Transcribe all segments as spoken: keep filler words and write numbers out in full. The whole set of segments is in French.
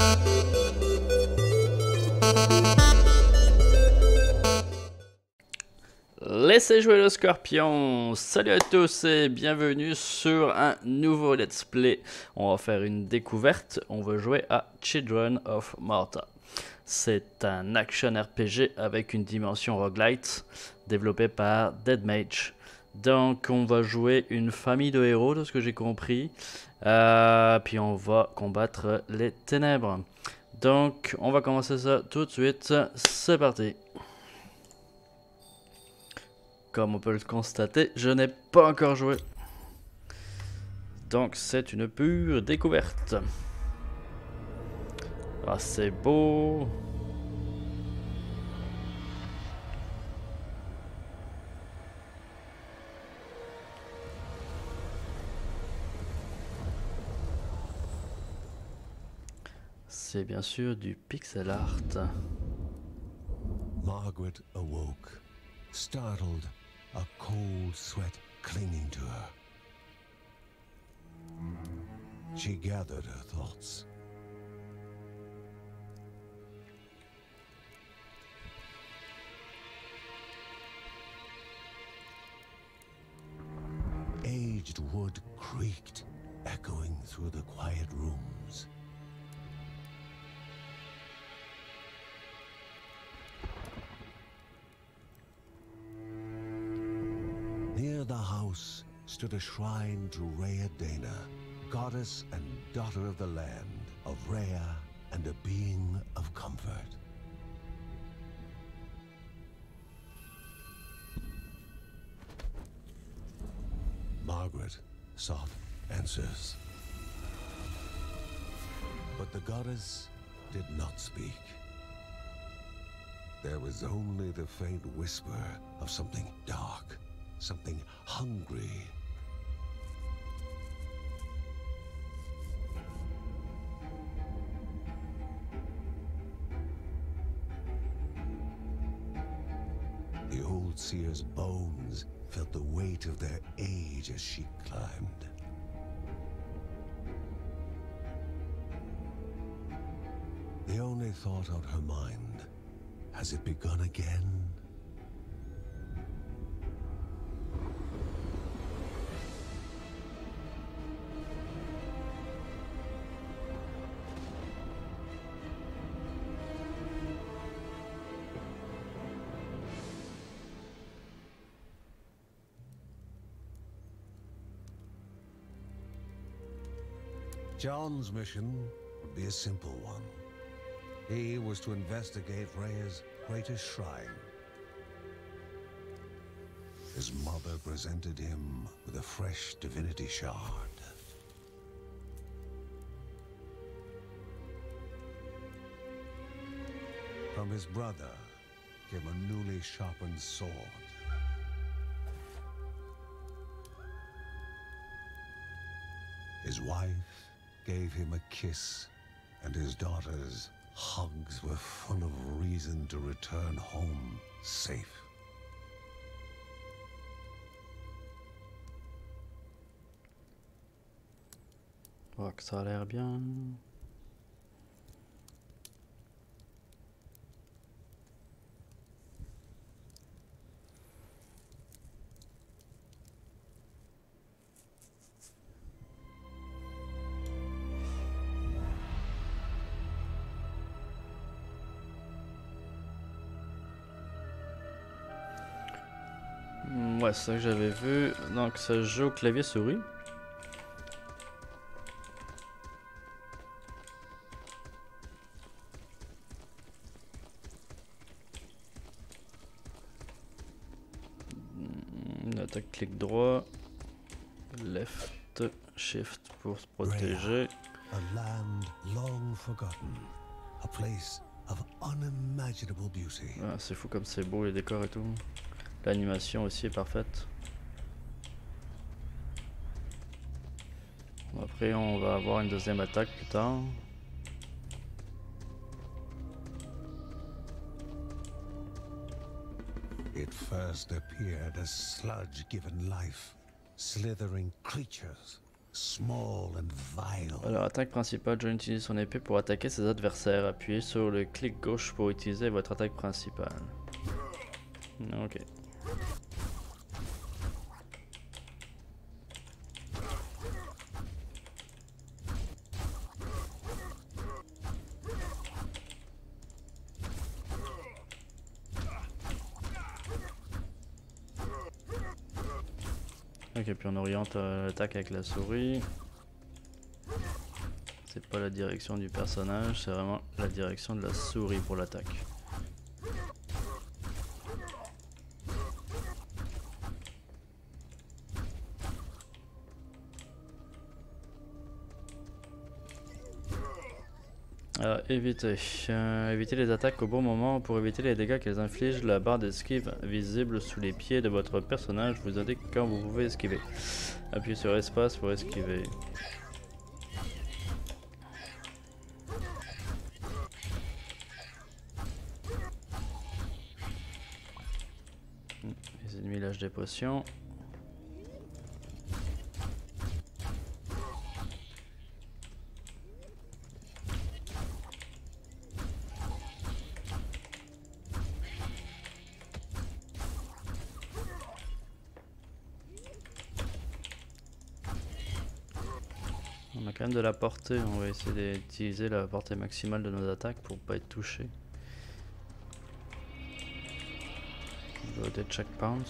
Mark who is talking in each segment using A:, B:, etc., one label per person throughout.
A: Laissez jouer le scorpion. Salut à tous et bienvenue sur un nouveau let's play. On va faire une découverte, on va jouer à Children of Morta. C'est un action R P G avec une dimension roguelite développé par Deadmage. Donc on va jouer une famille de héros de ce que j'ai compris. Euh, puis on va combattre les ténèbres. Donc on va commencer ça tout de suite. C'est parti. Comme on peut le constater, je n'ai pas encore joué. Donc c'est une pure découverte. Ah, c'est beau. C'est bien sûr du pixel art.
B: Margaret awoke, startled, a cold sweat clinging to her. She gathered her thoughts. Aged wood creaked, echoing through the quiet rooms. Near the house stood a shrine to Rhea Dana, goddess and daughter of the land, of Rhea and a being of comfort. Margaret sought answers. But the goddess did not speak. There was only the faint whisper of something dark, something hungry. The old seer's bones felt the weight of their age as she climbed. The only thought on her mind, has it begun again? John's mission would be a simple one. He was to investigate Rhea's greatest shrine. His mother presented him with a fresh divinity shard. From his brother came a newly sharpened sword. His wife gave him a kiss, and his daughter's hugs were full of reason to return home safe.
A: Oh, que ça a l'air bien. Ouais, c'est ça que j'avais vu. Donc ça se joue au clavier souris. Attaque, clic droit, left, shift pour se protéger.
B: A land long forgotten, a place of unimaginable beauty.
A: Ah, c'est fou comme c'est beau les décors et tout. L'animation aussi est parfaite. Après on va avoir une deuxième attaque plus tard.
B: It first appeared as sludge given life, slithering creatures, small and vile.
A: Alors, attaque principale, John utilise son épée pour attaquer ses adversaires. Appuyez sur le clic gauche pour utiliser votre attaque principale. Ok. Ok, puis on oriente euh, l'attaque avec la souris. C'est pas la direction du personnage, c'est vraiment la direction de la souris pour l'attaque. Alors, éviter. Euh, éviter les attaques au bon moment. Pour éviter les dégâts qu'elles infligent, la barre d'esquive visible sous les pieds de votre personnage vous indique quand vous pouvez esquiver. Appuyez sur espace pour esquiver. Les ennemis lâchent des potions. On a quand même de la portée, on va essayer d'utiliser la portée maximale de nos attaques pour pas être touché. On doit être checkpoint.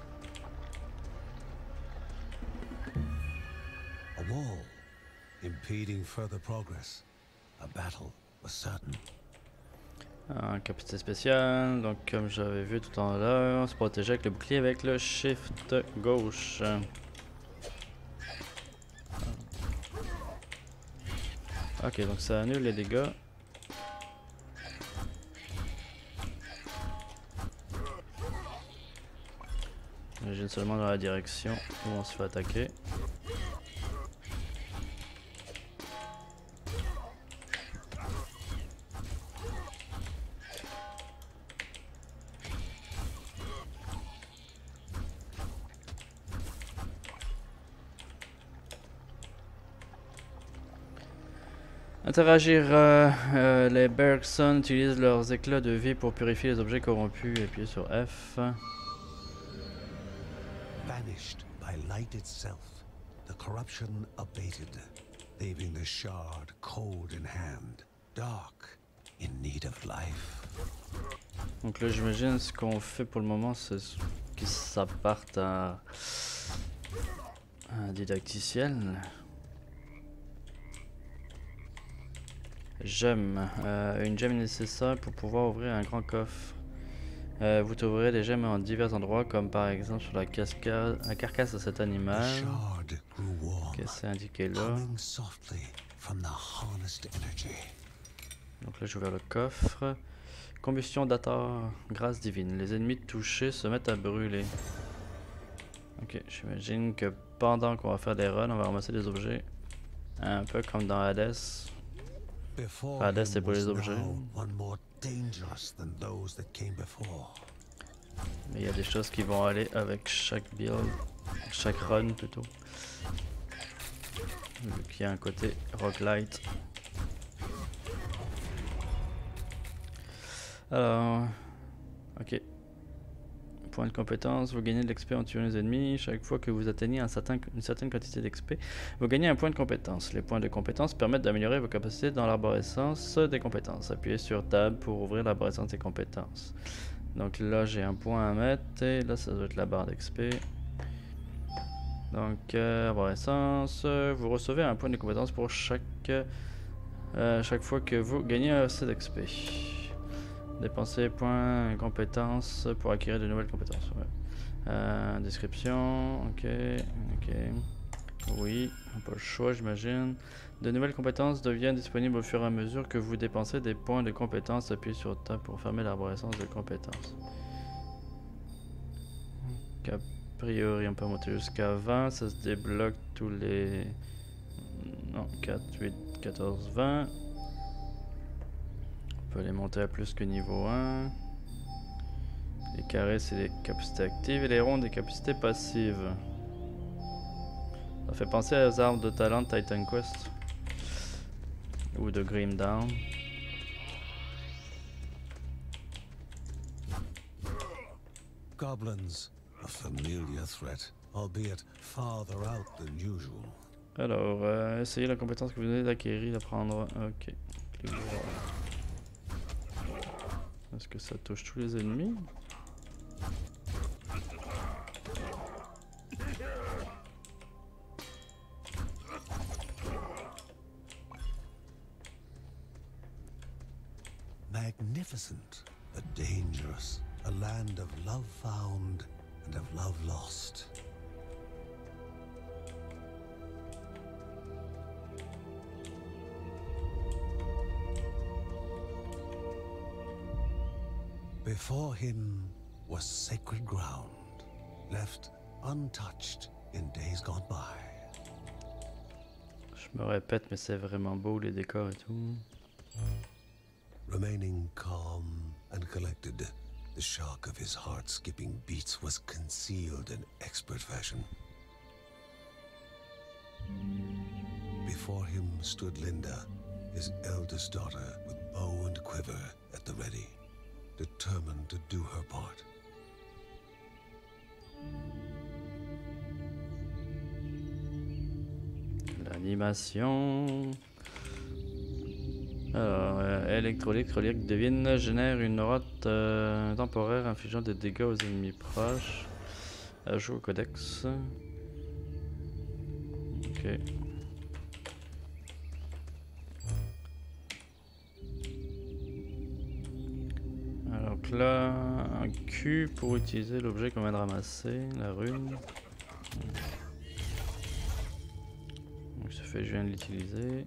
B: A wall, impeding further progress. A battle was certain.
A: Un capacité spéciale, donc comme j'avais vu tout à l'heure, se protéger avec le bouclier avec le shift gauche. Ok, donc ça annule les dégâts. J'imagine seulement dans la direction où on se fait attaquer. Interagir. Euh, euh, les Bergson utilisent leurs éclats de vie pour purifier les objets corrompus. Appuyez sur F.
B: Vanished by light itself, the corruption abated, leaving the shard cold in hand, dark, in need of life.
A: Donc là, j'imagine ce qu'on fait pour le moment, c'est qu'ils s'appartent à un didacticiel. Gemme. Euh, une gemme est nécessaire pour pouvoir ouvrir un grand coffre. Euh, vous trouverez des gemmes en divers endroits, comme par exemple sur la, cascade, la carcasse de cet animal. Qu'est-ce que c'est indiqué là? Donc là, j'ai ouvert le coffre. Combustion d'Atar, grâce divine. Les ennemis touchés se mettent à brûler. Ok, j'imagine que pendant qu'on va faire des runs, on va ramasser des objets. Un peu comme dans Hades. Hades, c'est pour les objets. Mais il y a des choses qui vont aller avec chaque build, chaque run plutôt. Vu qu'il y a un côté roguelite. Alors, ok. Point de compétence, vous gagnez de l'X P en tuant les ennemis. Chaque fois que vous atteignez un certain, une certaine quantité d'X P, vous gagnez un point de compétence. Les points de compétence permettent d'améliorer vos capacités dans l'arborescence des compétences. Appuyez sur Tab pour ouvrir l'arborescence des compétences. Donc là, j'ai un point à mettre et là, ça doit être la barre d'X P. Donc, euh, arborescence, vous recevez un point de compétence pour chaque, euh, chaque fois que vous gagnez assez d'X P. Dépenser points compétences pour acquérir de nouvelles compétences. Ouais. Euh, description, ok, ok. Oui, pas le choix, j'imagine. De nouvelles compétences deviennent disponibles au fur et à mesure que vous dépensez des points de compétences. Appuyez sur Tab pour fermer l'arborescence de compétences. A priori, on peut monter jusqu'à vingt. Ça se débloque tous les. Non, quatre, huit, quatorze, vingt. On peut les monter à plus que niveau un. Les carrés, c'est les capacités actives et les rondes, des capacités passives. Ça fait penser aux arbres de talent de Titan Quest. Ou de Grim Dawn.
B: Goblins, a familiar threat, albeit farther out than usual.
A: Alors, euh, essayez la compétence que vous venez d'acquérir, d'apprendre. Ok. Est-ce que ça touche tous les ennemis?
B: Magnificent, but dangerous. A land of love found and of love lost. Before him was sacred ground, left untouched in days gone by.
A: Je me répète, mais c'est vraiment beau les décors et tout.
B: Remaining calm and collected, the shock of his heart-skipping beats was concealed in expert fashion. Before him stood Linda, his eldest daughter, with bow and quiver at the ready, determined to do her part.
A: L'animation. Alors, euh, électrolyte, relique devine, génère une route euh, temporaire infligeant des dégâts aux ennemis proches. Ajout au codex. Ok. Alors là, un Q pour utiliser l'objet qu'on vient de ramasser, la rune. Donc ça fait, je viens de l'utiliser.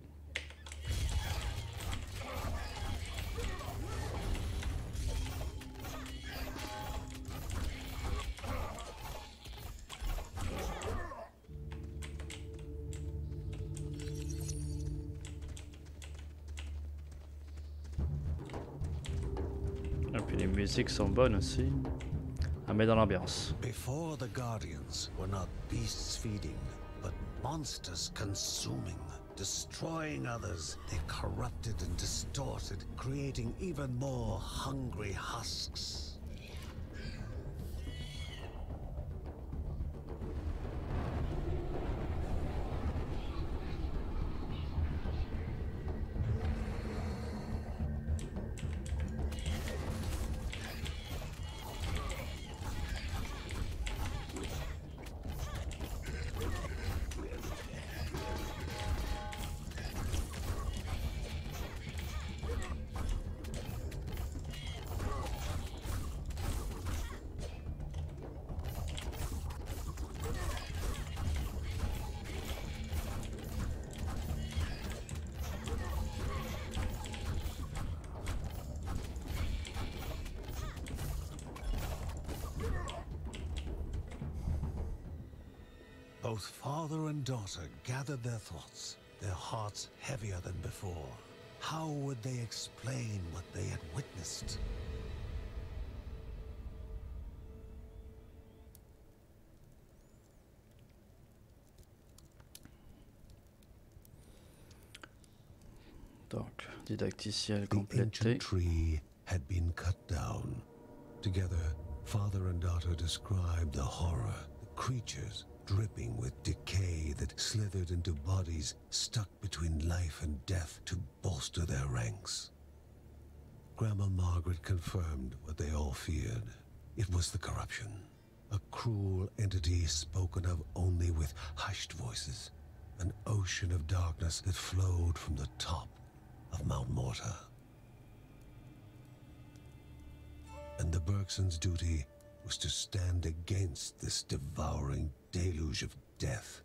A: Et puis les musiques sont bonnes aussi. À mettre dans l'ambiance.
B: Before the Guardians were not beasts feeding, but monsters consuming, destroying others. They corrupted and distorted, creating even more hungry husks. Both father and daughter gathered their thoughts, their hearts heavier than before. How would they explain what they had witnessed?
A: Donc, didacticiel
B: The
A: complété.
B: ancient tree had been cut down. Together, father and daughter described the horror, the creatures dripping with decay that slithered into bodies stuck between life and death to bolster their ranks. Grandma Margaret confirmed what they all feared. It was the corruption, a cruel entity spoken of only with hushed voices, an ocean of darkness that flowed from the top of Mount Morta. And the Bergsons' duty was to stand against this devouring deluge of death.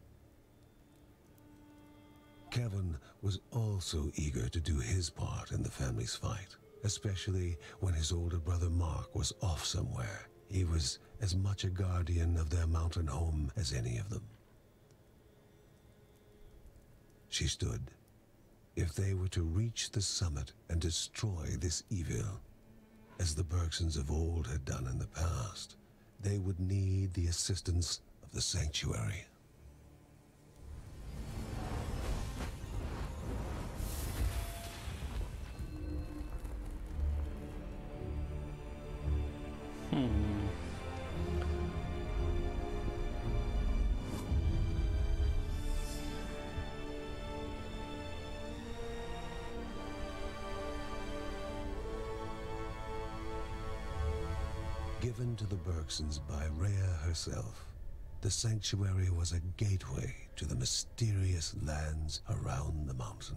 B: Kevin was also eager to do his part in the family's fight, especially when his older brother Mark was off somewhere. He was as much a guardian of their mountain home as any of them. She stood. If they were to reach the summit and destroy this evil, as the Bergsons of old had done in the past, they would need the assistance of the Sanctuary. Given to the Bergsons by Rhea herself, the sanctuary was a gateway to the mysterious lands around the mountain.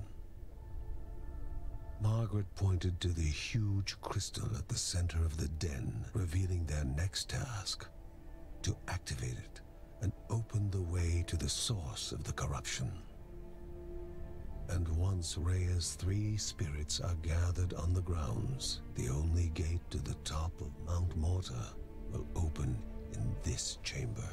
B: Margaret pointed to the huge crystal at the center of the den, revealing their next task: to activate it and open the way to the source of the corruption. And once Rhea's three spirits are gathered on the grounds, the only gate to the top of Mount Morta will open in this chamber.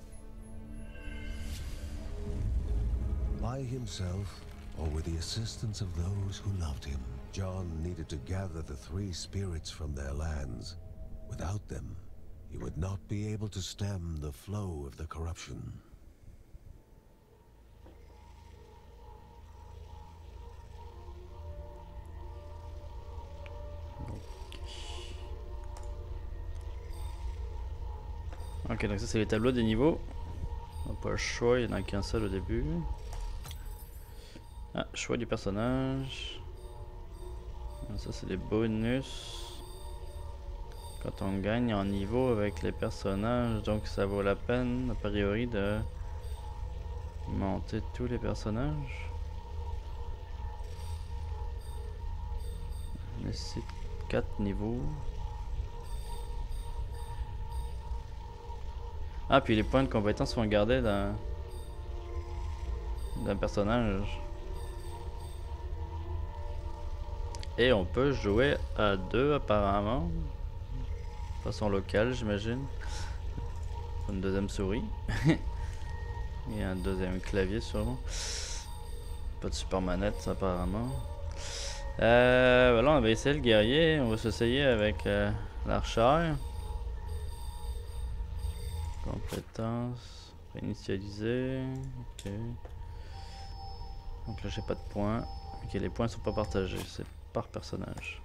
B: By himself, or with the assistance of those who loved him, John needed to gather the three spirits from their lands. Without them, he would not be able to stem the flow of the corruption.
A: Ok, donc ça c'est les tableaux des niveaux. On n'a pas le choix, il n'y en a qu'un seul au début. Ah, choix du personnage. Ça c'est les bonus. Quand on gagne en niveau avec les personnages, donc ça vaut la peine a priori de monter tous les personnages. On nécessite quatre niveaux. Ah, puis les points de compétence sont gardés dans d'un personnage. Et on peut jouer à deux apparemment. De façon locale, j'imagine. Une deuxième souris. Et un deuxième clavier sûrement. Pas de super manette apparemment. Euh, voilà, on va essayer le guerrier. On va s'essayer avec euh, l'archer. Compétences, initialiser, ok. Donc là j'ai pas de points. Ok, les points sont pas partagés, c'est par personnage.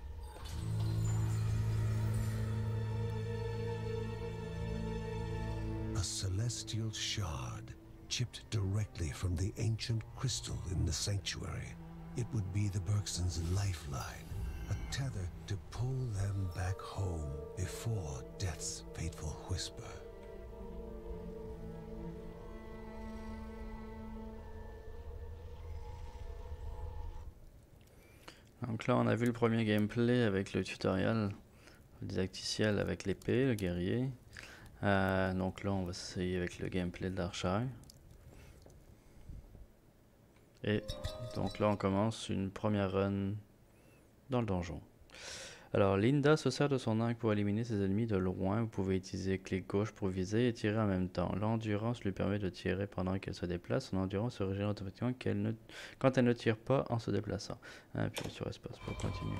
B: A celestial shard, chipped directly from the ancient crystal in the sanctuary. It would be the Bergsons' lifeline, a tether to pull them back home before death's fateful whisper.
A: Donc là on a vu le premier gameplay avec le tutoriel didacticiel avec l'épée, le guerrier. Euh, donc là on va essayer avec le gameplay de l'archer. Et donc là on commence une première run dans le donjon. Alors Linda se sert de son arc pour éliminer ses ennemis de loin. Vous pouvez utiliser clic gauche pour viser et tirer en même temps. L'endurance lui permet de tirer pendant qu'elle se déplace. Son endurance se régénère automatiquement qu'elle ne... quand elle ne tire pas en se déplaçant. Ah, puis sur espace pour continuer.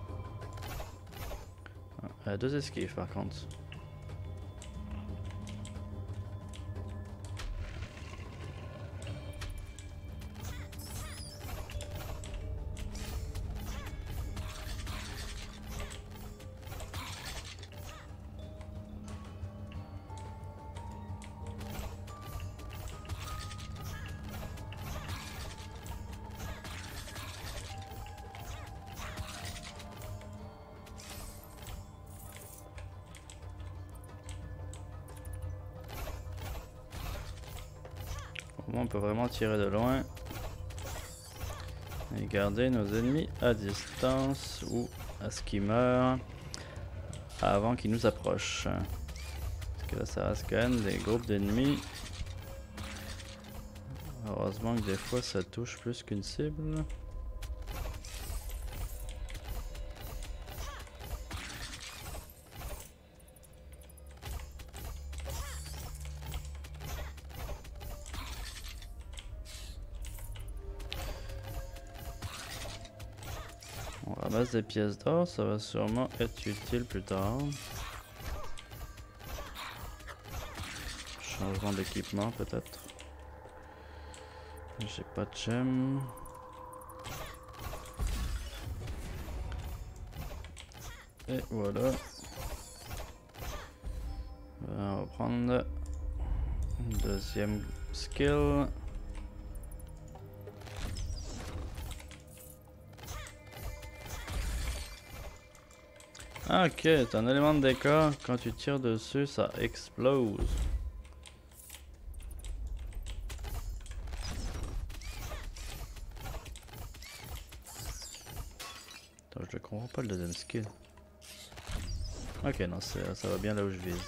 A: Ah, deux esquives par contre. On peut vraiment tirer de loin et garder nos ennemis à distance ou à ce qu'ils meurent avant qu'ils nous approchent. Parce que là ça reste quand même des groupes d'ennemis. Heureusement que des fois ça touche plus qu'une cible. On ramasse des pièces d'or, ça va sûrement être utile plus tard. Changement d'équipement peut-être. J'ai pas de gemme. Et voilà. On va prendre une deuxième skill. Ah, ok, t'as un élément de décor, quand tu tires dessus, ça explose. Attends, je ne comprends pas le deuxième skill. Ok, non, ça va bien là où je vise.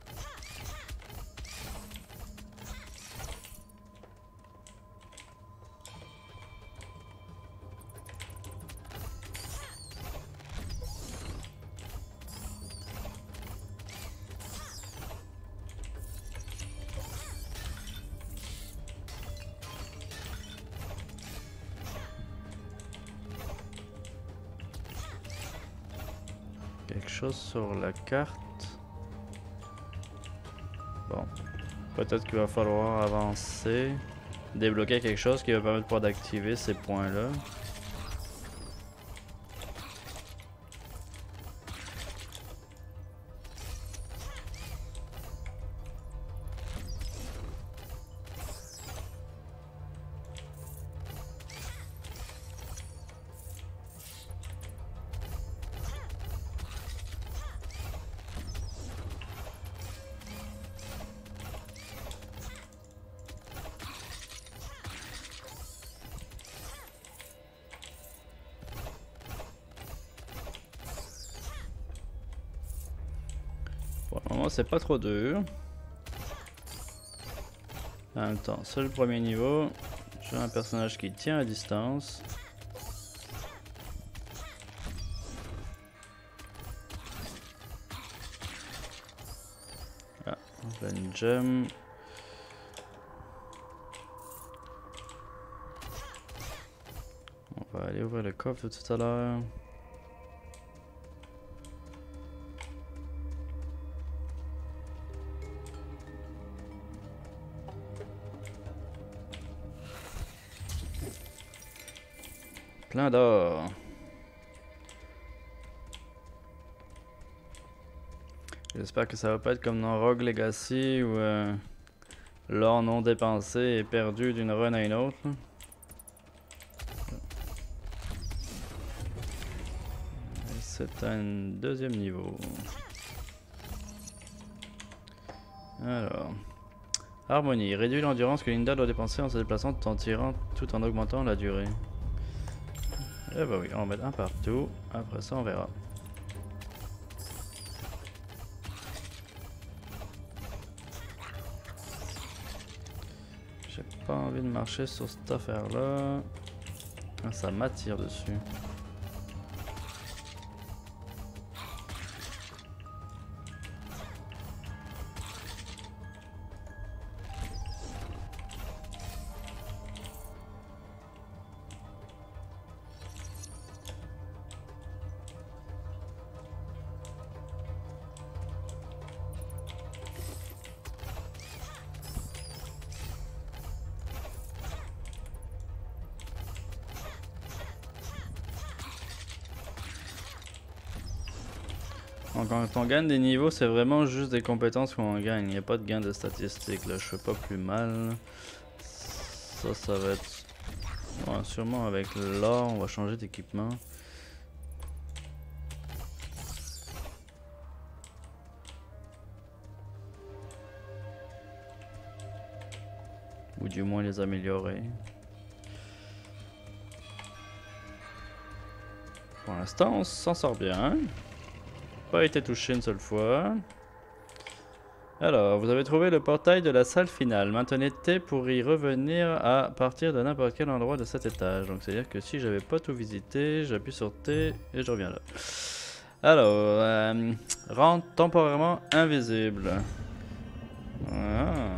A: Quelque chose sur la carte. Bon. Peut-être qu'il va falloir avancer. Débloquer quelque chose qui va permettre de pouvoir d'activer ces points-là. Pour le moment, c'est pas trop dur. En même temps, c'est le premier niveau. J'ai un personnage qui tient à distance. Ah, on a une gemme. On va aller ouvrir le coffre de tout à l'heure. Plein d'or. J'espère que ça va pas être comme dans Rogue Legacy où euh, l'or non dépensé est perdu d'une run à une autre. C'est un deuxième niveau. Alors. Harmonie. Réduit l'endurance que Linda doit dépenser en se déplaçant tout en tirant, tout en augmentant la durée. Eh bah oui, on va mettre un partout. Après ça, on verra. J'ai pas envie de marcher sur cette affaire-là. Ah, ça m'attire dessus. Donc, quand on gagne des niveaux, c'est vraiment juste des compétences qu'on gagne. Il n'y a pas de gain de statistiques. Là, je fais pas plus mal. Ça, ça va être... Ouais, sûrement avec l'or, on va changer d'équipement. Ou du moins les améliorer. Pour l'instant, on s'en sort bien. Pas été touché une seule fois. Alors, vous avez trouvé le portail de la salle finale. Maintenez T pour y revenir à partir de n'importe quel endroit de cet étage. Donc, c'est-à-dire que si j'avais pas tout visité, j'appuie sur T et je reviens là. Alors, euh, rendre temporairement invisible. Ah.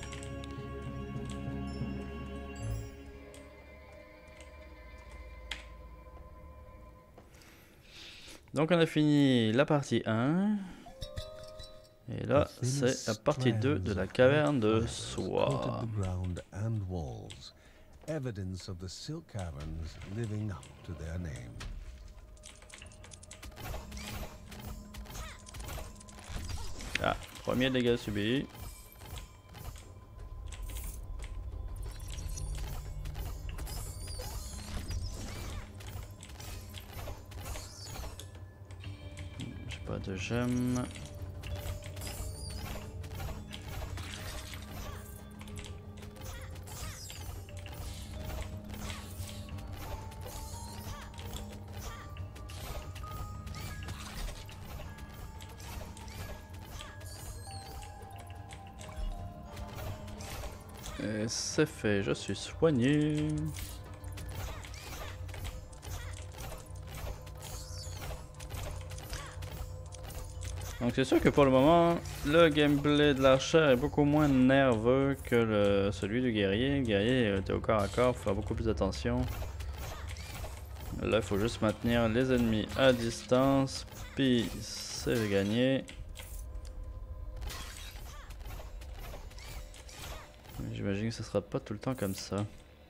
A: Donc on a fini la partie un. Et là, c'est la partie deux de la caverne de soie. Ah, premier dégât subi. Pas de gemmes. Et c'est fait, je suis soigné. Donc c'est sûr que pour le moment, le gameplay de l'archer est beaucoup moins nerveux que le, celui du guerrier. Le guerrier était au corps à corps, faut faire beaucoup plus attention. Là, il faut juste maintenir les ennemis à distance, puis c'est gagné. J'imagine que ce sera pas tout le temps comme ça.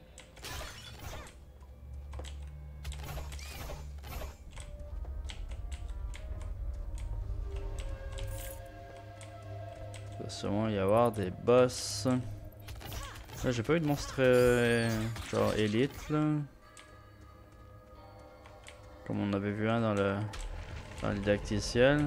A: Il va sûrement y avoir des boss. Là, j'ai pas eu de monstre euh, genre élite là. Comme on avait vu un dans le dans le didacticiel.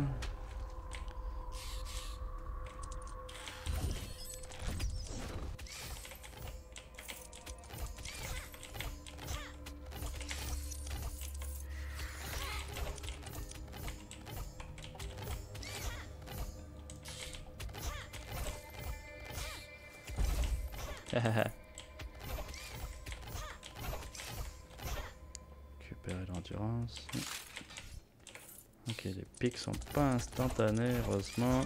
A: Récupérer l'endurance. Ok, les pics sont pas instantanés, heureusement.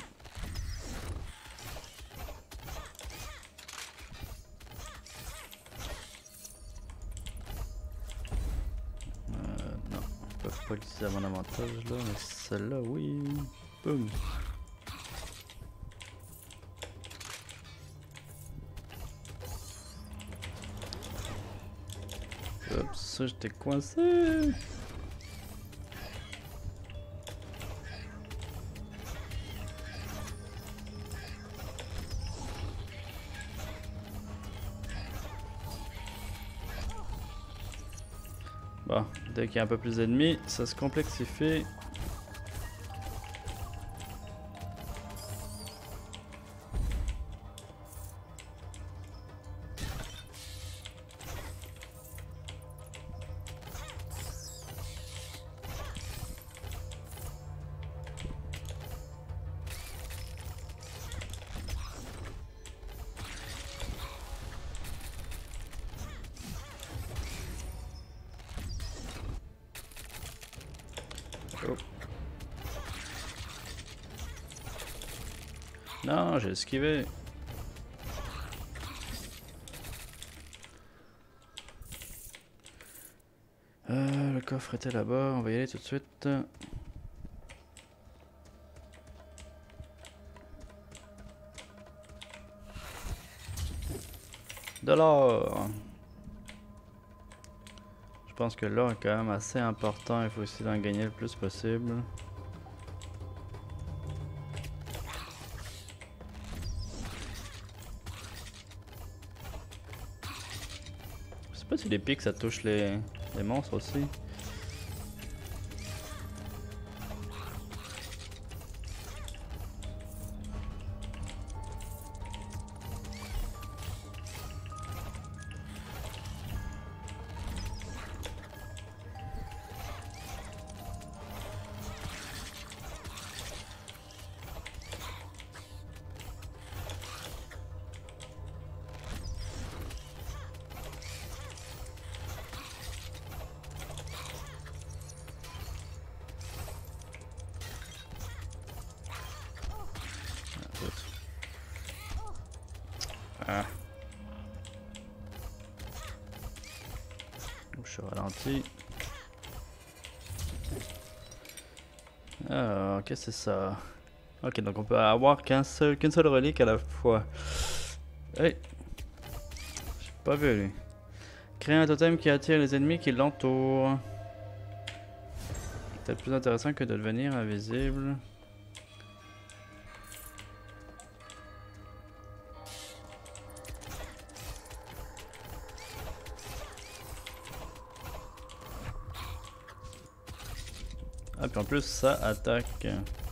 A: Euh, non, on peut pas l'utiliser à mon avantage là, mais celle-là, oui. Boum. Oups, j'étais coincé. Bon, dès qu'il y a un peu plus d'ennemis, ça se complexifie. Oh. Non, j'ai esquivé. Euh, le coffre était là-bas, on va y aller tout de suite. De l'or. Je pense que l'or est quand même assez important, il faut essayer d'en gagner le plus possible. Je sais pas si les pics ça touche les, les monstres aussi. Ah. Je suis ralenti. Alors, qu'est-ce que c'est ça? Ok, donc on peut avoir qu'un seul, qu'une seule relique à la fois. Hey! J'ai pas vu lui. Créer un totem qui attire les ennemis qui l'entourent. Peut-être plus intéressant que de devenir invisible. Ah, puis en plus, ça attaque.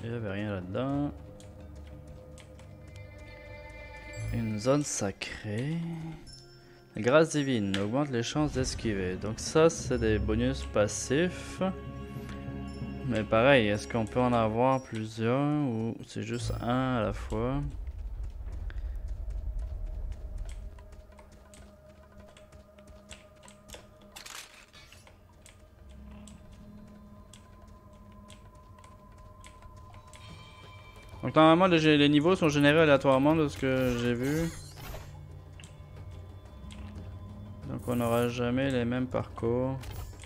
A: il n'y avait rien là-dedans. Une zone sacrée. Grâce divine augmente les chances d'esquiver. Donc ça c'est des bonus passifs. Mais pareil, est-ce qu'on peut en avoir plusieurs ou c'est juste un à la fois? Donc normalement les, les niveaux sont générés aléatoirement de ce que j'ai vu. Donc on n'aura jamais les mêmes parcours.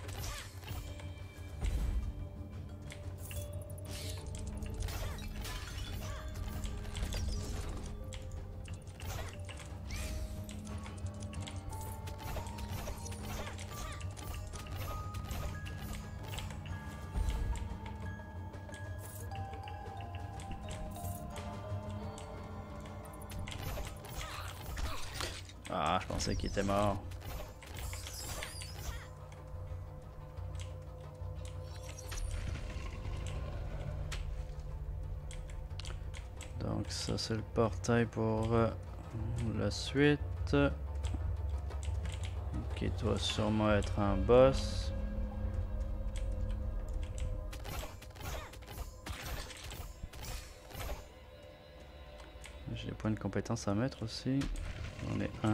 A: Ah, je pensais qu'il était mort. Donc ça c'est le portail pour euh, la suite. Qui doit sûrement être un boss. J'ai des points de compétence à mettre aussi. J'en ai un.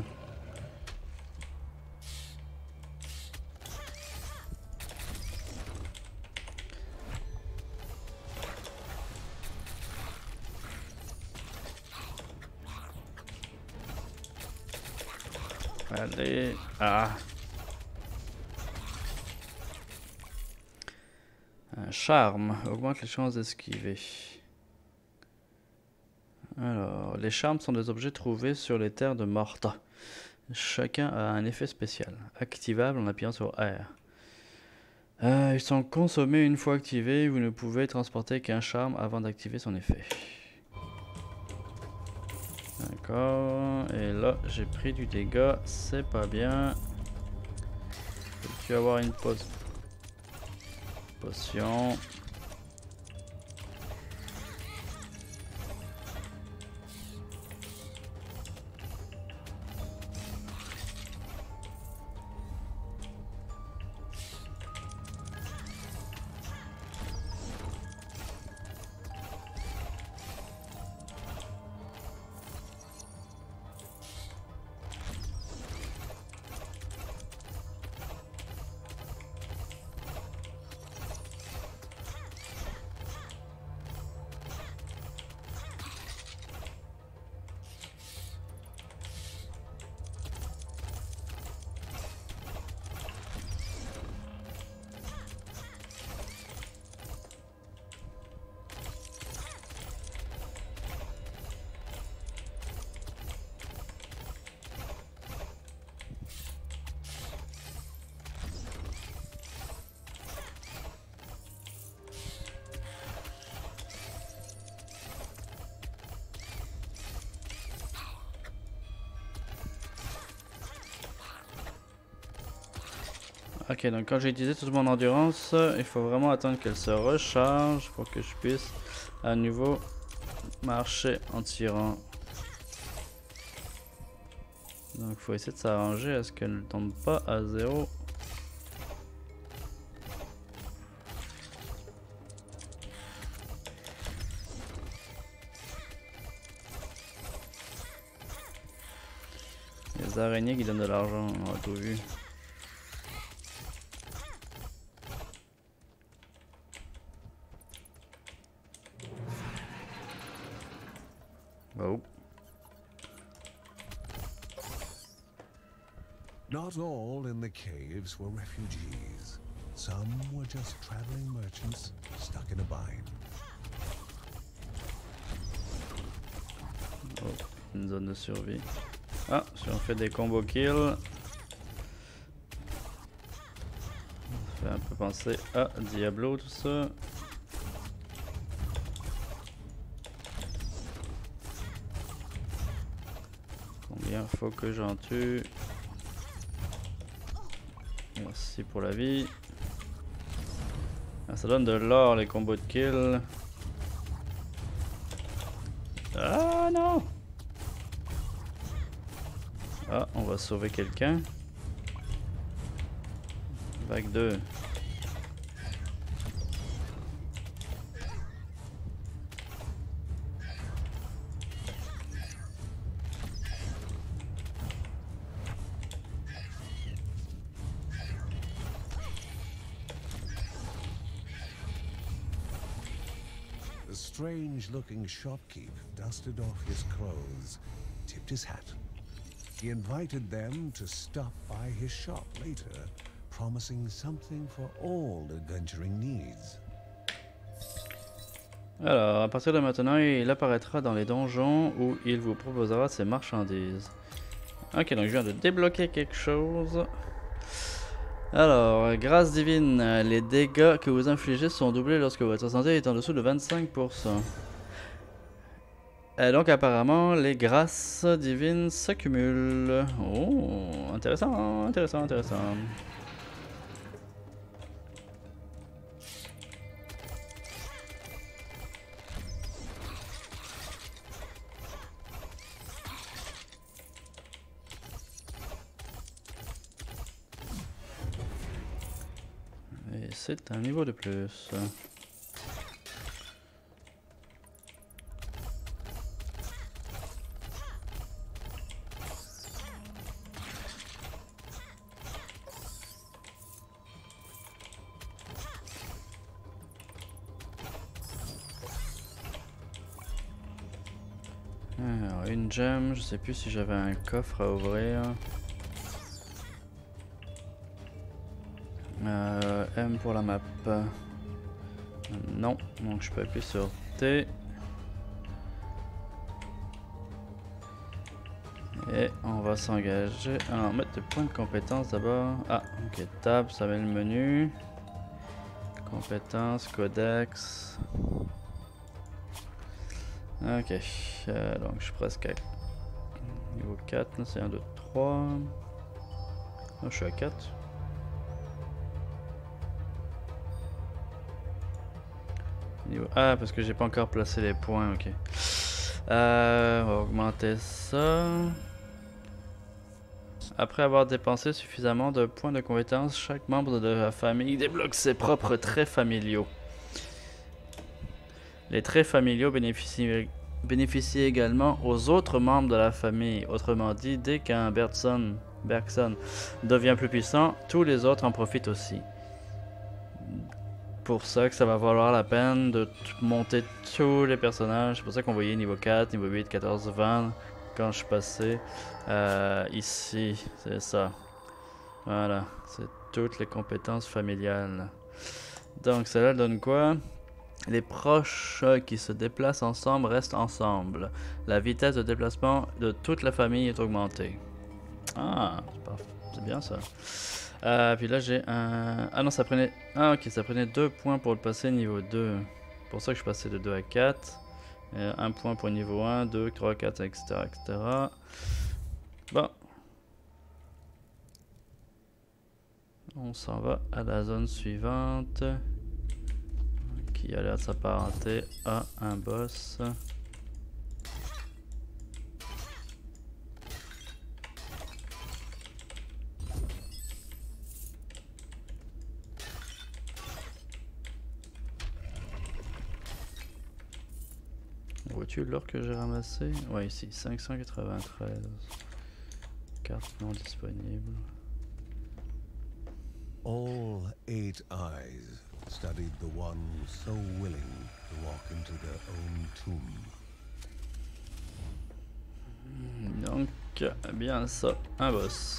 A: Allez. Ah. Un charme augmente les chances d'esquiver. Alors, les charmes sont des objets trouvés sur les terres de Morta. Chacun a un effet spécial, activable en appuyant sur R. Euh, ils sont consommés une fois activés, vous ne pouvez transporter qu'un charme avant d'activer son effet. D'accord, et là j'ai pris du dégât, c'est pas bien. Peux-tu avoir une pause? Potion. Ok, donc quand j'ai utilisé toute mon endurance, il faut vraiment attendre qu'elle se recharge pour que je puisse à nouveau marcher en tirant. Donc il faut essayer de s'arranger à ce qu'elle ne tombe pas à zéro. Les araignées qui donnent de l'argent, on a tout vu. Oh.
B: Not all in the caves were refugees. Some were just traveling merchants stuck in a bind.
A: Oh, une zone de survie. Ah, si on fait des combos kills, ça fait un peu penser à Diablo tout ça. Combien faut que j'en tue? Merci pour la vie. Ah, ça donne de l'or les combos de kills. Ah non! Ah, on va sauver quelqu'un. Vague deux.
B: The strange-looking shopkeep dusted off his clothes, tipped his hat. He invited them to stop by his shop later, promising something for all adventuring needs.
A: Alors, à partir de maintenant, il apparaîtra dans les donjons où il vous proposera ses marchandises. Ok, donc je viens de débloquer quelque chose. Alors, grâce divine, les dégâts que vous infligez sont doublés lorsque votre santé est en dessous de vingt-cinq pour cent. Et donc apparemment, les grâces divines s'accumulent. Oh, intéressant, intéressant, intéressant. Et c'est un niveau de plus. Alors, une gemme, je sais plus si j'avais un coffre à ouvrir. Euh, M pour la map. Non, donc je peux appuyer sur T. Et on va s'engager. Alors, mettre des points de compétence d'abord. Ah, ok, tab, ça met le menu. Compétences, codex. Ok, euh, donc je suis presque à niveau quatre, c'est un, deux, trois. Oh, je suis à quatre. Niveau... Ah, parce que j'ai pas encore placé les points, ok. Euh, on va augmenter ça. Après avoir dépensé suffisamment de points de compétence, chaque membre de la famille débloque ses propres traits familiaux. Les traits familiaux bénéficient, bénéficient également aux autres membres de la famille. Autrement dit, dès qu'un Bergson, Bergson devient plus puissant, tous les autres en profitent aussi. Pour ça que ça va valoir la peine de monter tous les personnages. C'est pour ça qu'on voyait niveau quatre, niveau huit, quatorze, vingt quand je suis passé. Euh, ici, c'est ça. Voilà, c'est toutes les compétences familiales. Donc cela donne quoi? Les proches qui se déplacent ensemble restent ensemble. La vitesse de déplacement de toute la famille est augmentée. Ah, c'est bien ça. Euh, puis là j'ai un... Ah non, ça prenait... Ah ok, ça prenait deux points pour le passer niveau deux. C'est pour ça que je passais de deux à quatre. Euh, un point pour niveau un, deux, trois, quatre, et cetera, et cetera. Bon. On s'en va à la zone suivante. Qui a l'air de s'apparenter à un boss. Vois-tu l'or que j'ai ramassé? Ouais, ici, cinq cent quatre-vingt-treize. Carte non disponible.
B: All eight eyes studied the one so willing to walk into their own tomb.
A: Donc, bien ça, un boss.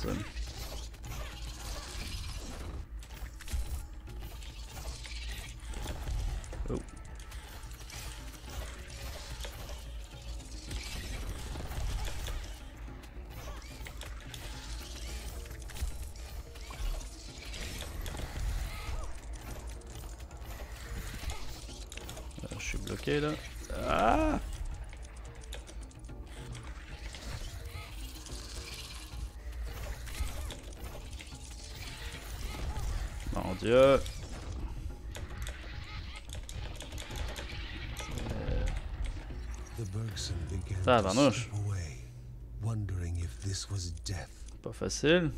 A: Oh. Je suis bloqué là. Ah! Mon Dieu!
B: The Berg Erikson began
A: Ça,
B: to
A: Barnouche.
B: slip away, wondering if this was death.
A: Pas facile.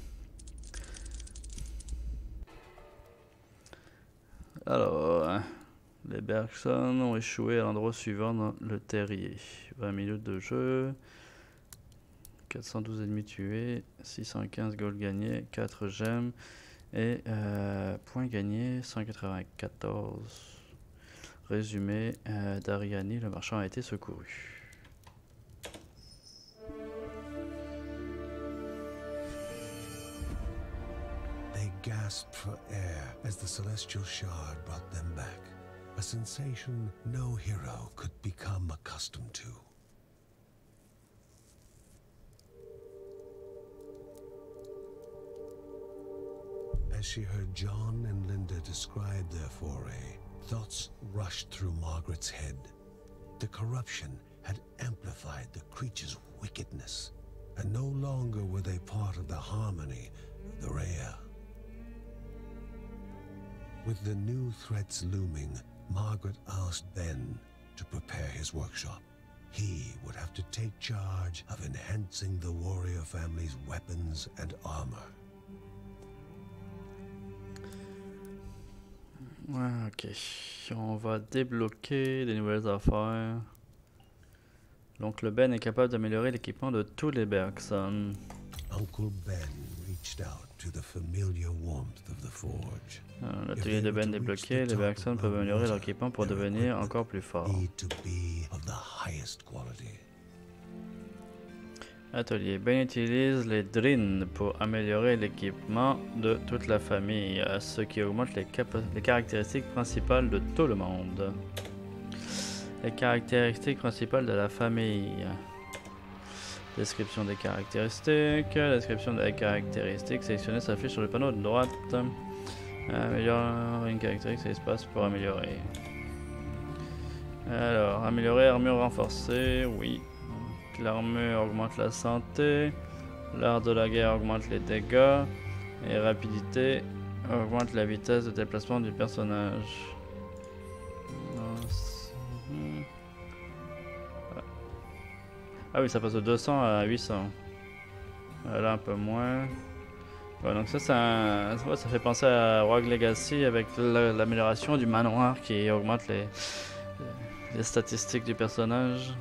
A: Alors, hein, les Bergson ont échoué à l'endroit suivant dans le terrier. vingt minutes de jeu. quatre cent douze ennemis tués. six cent quinze goals gagnés. quatre gemmes. Et euh, points gagnés. cent quatre-vingt-quatorze. Résumé. Euh, Dariani, le marchand a été secouru.
B: They gasped for air as the celestial shard brought them back. A sensation no hero could become accustomed to. As she heard John and Linda describe their foray, thoughts rushed through Margaret's head. The corruption had amplified the creature's wickedness, and no longer were they part of the harmony of the Rhea. With the new threats looming, Margaret asked Ben to prepare his workshop. He would have to take charge of enhancing the warrior family's weapons and armor.
A: Ouais, ok. On va débloquer des nouvelles affaires. Donc le Ben est capable d'améliorer l'équipement de tous les Bergson.
B: Uncle Ben reached out to the familiar warmth of the forge.
A: L'atelier de Ben débloqué, les Bergson peuvent améliorer leur équipement pour devenir encore plus fort.
B: Need to be of the highest quality.
A: Atelier. Ben utilise les Drin pour améliorer l'équipement de toute la famille, ce qui augmente les, les caractéristiques principales de tout le monde. Les caractéristiques principales de la famille. Description des caractéristiques. Description des caractéristiques sélectionnées s'affiche sur le panneau de droite. Améliorer une caractéristique, c'est l'espace pour améliorer. Alors, améliorer armure renforcée, oui. L'armure augmente la santé, l'art de la guerre augmente les dégâts, et rapidité augmente la vitesse de déplacement du personnage. Ah oui, ça passe de deux cents à huit cents. Là, un peu moins. Ouais, donc ça, ça, ça, ça fait penser à Rogue Legacy avec l'amélioration du manoir qui augmente les, les statistiques du personnage.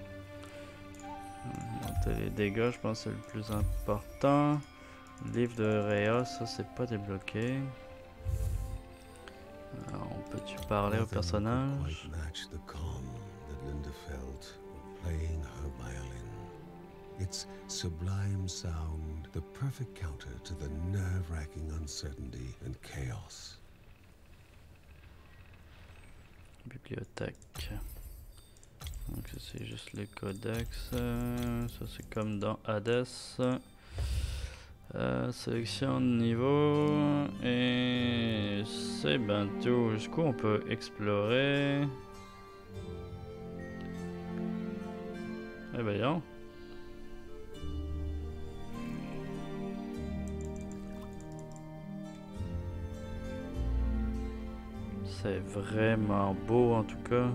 A: Les dégâts, je pense que c'est le plus important. Livre de Rhea, ça c'est pas débloqué. Alors, on peut-tu parler au personnage?
B: Its sublime sound, the perfect counter to the nerve-wracking uncertainty and chaos.
A: Bibliothèque. Donc ça c'est juste les codex, euh, ça c'est comme dans Hades. Euh, sélection de niveau et c'est ben tout. Jusqu'où on peut explorer. Eh ben non. C'est vraiment beau en tout cas.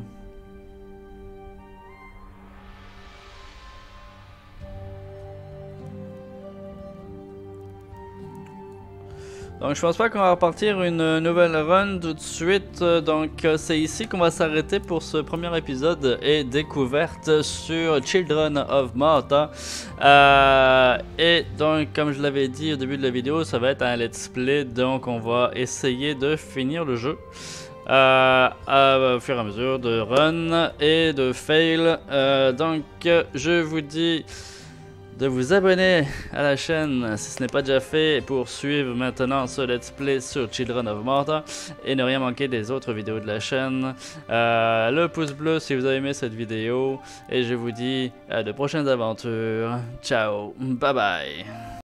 A: Donc je pense pas qu'on va repartir une nouvelle run tout de suite, donc c'est ici qu'on va s'arrêter pour ce premier épisode et découverte sur Children of Morta. Euh, et donc comme je l'avais dit au début de la vidéo, ça va être un let's play, donc on va essayer de finir le jeu. Euh, à, au fur et à mesure de run et de fail. Euh, donc je vous dis de vous abonner à la chaîne si ce n'est pas déjà fait pour suivre maintenant ce let's play sur Children of Morta et ne rien manquer des autres vidéos de la chaîne. Euh, le pouce bleu si vous avez aimé cette vidéo et je vous dis à de prochaines aventures. Ciao, bye bye.